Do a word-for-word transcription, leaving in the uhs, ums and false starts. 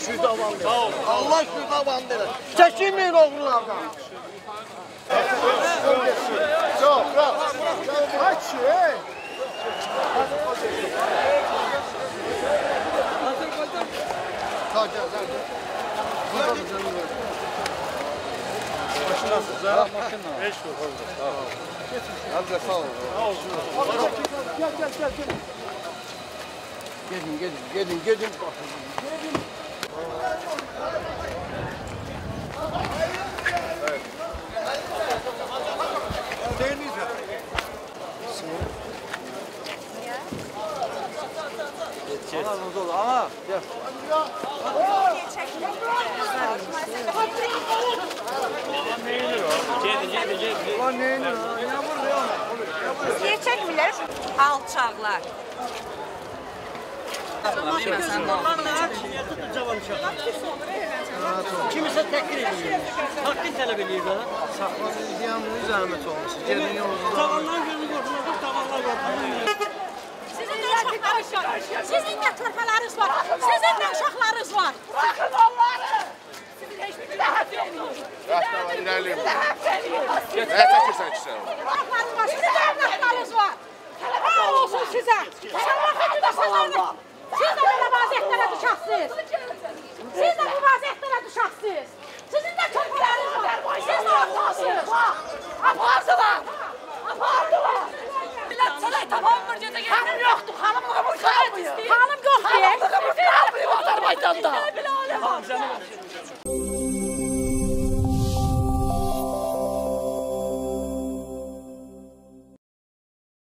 şüdavan verir. Sağ ol. Allah şüdavan verir. Çekinmeyin oğullardan. Çok, bırak. Kaç şey. Sağ gel, gel. Maşınasınız ha? Maşınla. Beş kur orada. Sağ ol. Hadi sağ ol. Sağ ol. Gel, gel, gel, gel. Gelin, gelin, gelin, gelin. Gelin. Değerliyiz ya. Allah razı olsun ama gel. Ulan neyini ha? Ne vuruyor? Niye çekmiyorlar? Alçaklar. Kimse tekrar ediyor. Hakkın talep ediyor da. Saklamanın ziyanının zahmet olması. Gelin yolunda. Tavandan gözü korkmadı, tavanlar korkmadı. Sizin de uşaqlarınız var. Sizin de körpələriniz var. Sizin de uşaqlarınız var. Bırakın onları. Sizin hiçbir daha vermiyor. Rastava ilerleyin. Sizin Ne çəkirsən ki sən? uşaqlarınız var. Sizin de evlatlarınız var. Sağ olsun size. İnşallah hepiniz sizin. Siz de böyle vaziyetlere düşəksiniz. Siz de bu vaziyetlere düşəksiniz. Sizin de körpələriniz var. Siz de ortasınız. Apardılar. Apardılar. Millet tamam mı gece geldi? Hanım yoktu, hanımlığımız kalmıyor. Hanım yok diye. Hanımlığımız kalmıyor Azerbaycan'da.